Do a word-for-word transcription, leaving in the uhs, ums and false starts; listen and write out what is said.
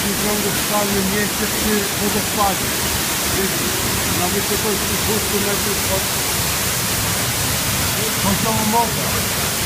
właśnie ciągu w skalnym mieście przy wodospadzie. Na wysokości dwustu metrów od poziomu morza.